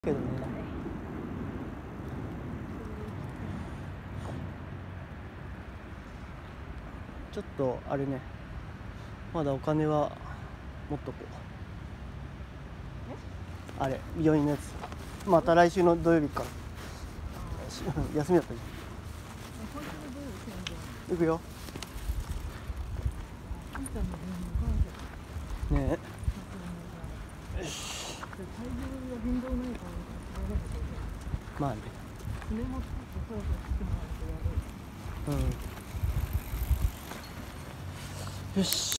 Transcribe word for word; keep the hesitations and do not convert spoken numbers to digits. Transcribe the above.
けどね。ちょっとあれね、まだお金は持っとこう。あれ病院のやつまた来週の土曜日から休みだったじゃん。行くよねえ。よし、まあね、うん、よし。